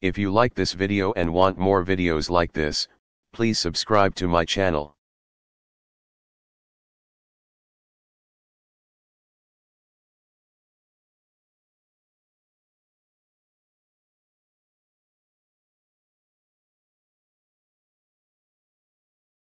If you like this video and want more videos like this, please subscribe to my channel.